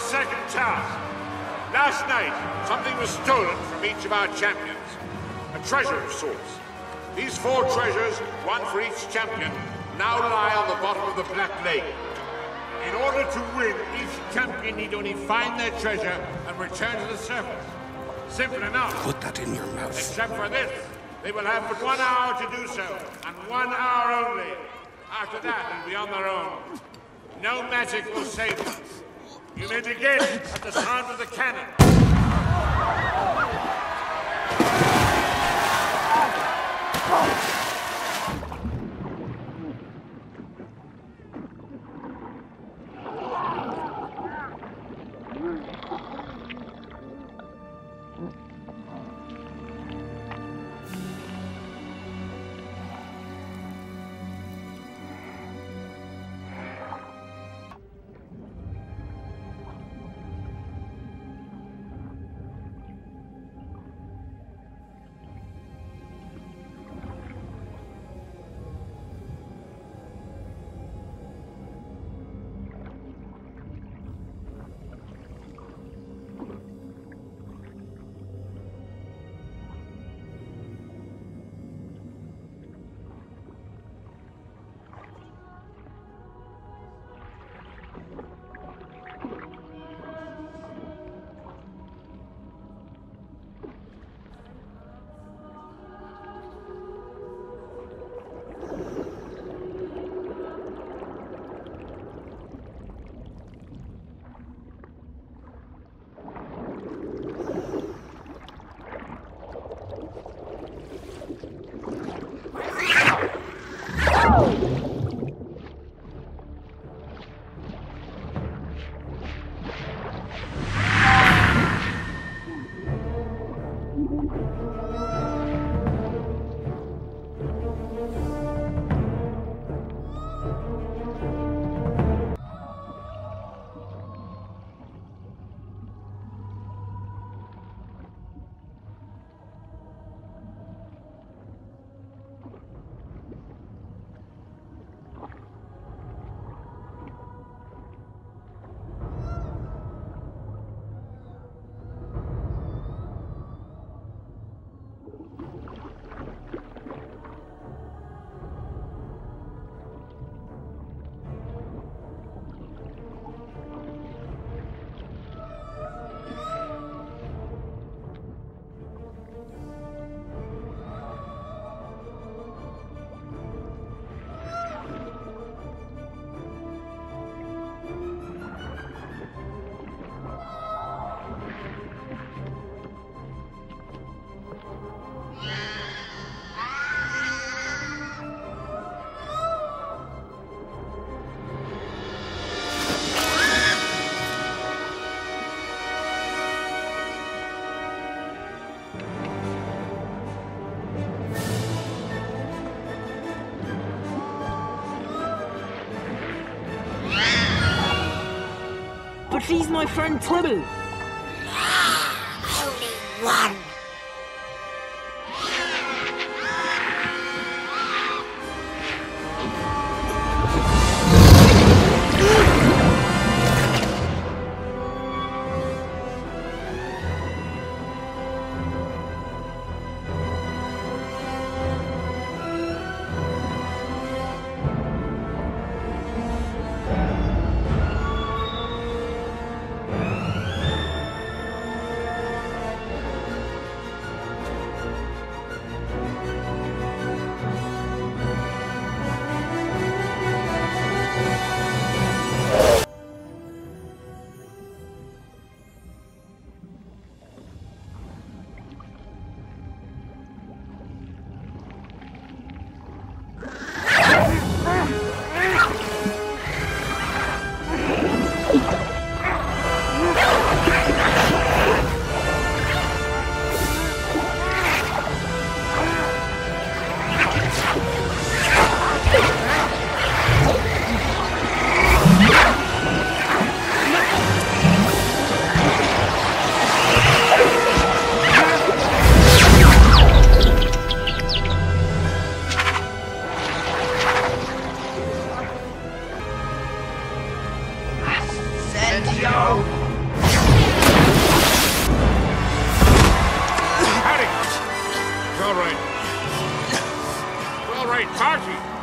second task. Last night, something was stolen from each of our champions. A treasure of sorts. These 4 treasures, one for each champion, now lie on the bottom of the Black Lake. In order to win, each champion need only find their treasure and return to the surface. Simple enough. Put that in your mouth. Except for this. They will have but 1 hour to do so, and 1 hour only. After that, they'll be on their own. No magic will save them. You may begin at the sound of the cannon. But she's my friend Tribu. Only one. Yo! All right. All right, party.